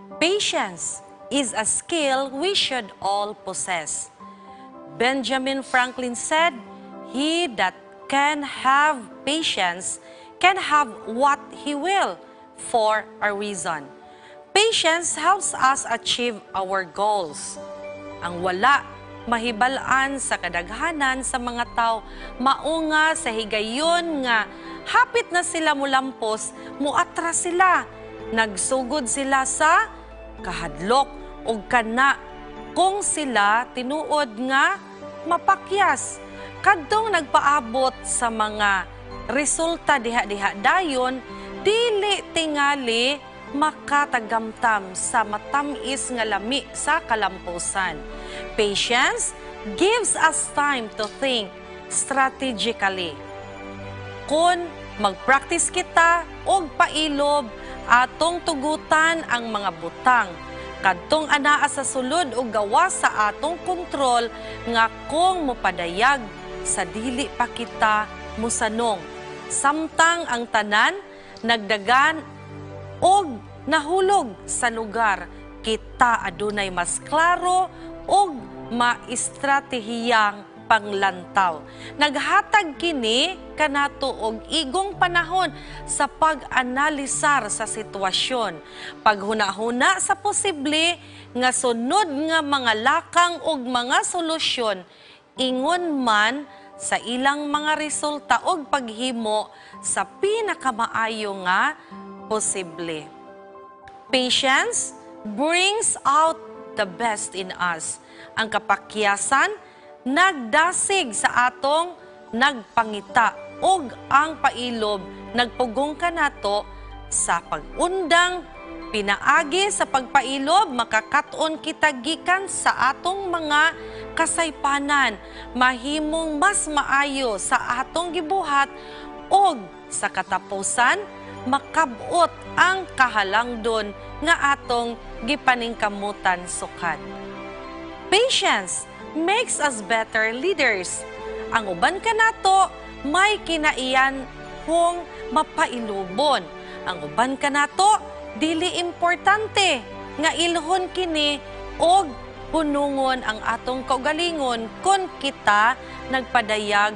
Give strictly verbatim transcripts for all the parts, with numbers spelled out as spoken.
Patience is a skill we should all possess. Benjamin Franklin said, "He that can have patience can have what he will for a reason." Patience helps us achieve our goals. Ang wala mahibalaan sa kadaghanan sa mga tao, maunga sa higayon nga hapit na sila mulampos, muatras sila, nagsugod sila sa kahadlok o kana kung sila tinuod nga mapakyas. Kadtong nagpaabot sa mga resulta diha-diha dayon, dili tingali makatagamtam sa matamis nga lami sa kalampusan. Patience gives us time to think strategically. Kung mag-practice kita og pailob, atong tugutan ang mga butang. Kadtong anaa sa sulod o gawa sa atong kontrol nga kung mopadayag sa dili pa kita musanong. Samtang ang tanan nagdagan og nahulog sa lugar, kita adunay mas klaro og maistratehiyang panglantaw. Naghatag kini kanato og igong panahon sa pag-analisar sa sitwasyon, paghuna-huna sa posible nga sunod nga mga lakang og mga solusyon, ingon man sa ilang mga resulta og paghimo sa pinakamaayo nga posible. Patience brings out the best in us. Ang kapakyasan nagdasig sa atong nagpangita ug ang pailob nagpugong kanato sa pag-undang pinaagi sa pagpailob, makakaton kita gikan sa atong mga kasaypanan, mahimong mas maayo sa atong gibuhat ug sa katapusan makabot ang kahalangdon nga atong gipaningkamutan sukad. Patience makes us better leaders. Ang uban kanato may kinaiyan hong mapailubon. Ang uban kanato dili importante nga ilhon kini og punungon ang atong kaugalingon kung kita nagpadayag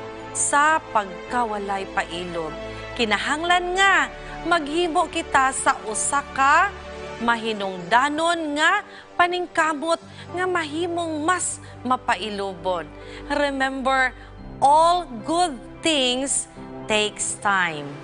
sa pagkawalay pailob. Kinahanglan nga maghimo kita sa usa ka mahinungdanon nga paningkamot nga mahimong mas mapailubon. Remember, all good things takes time.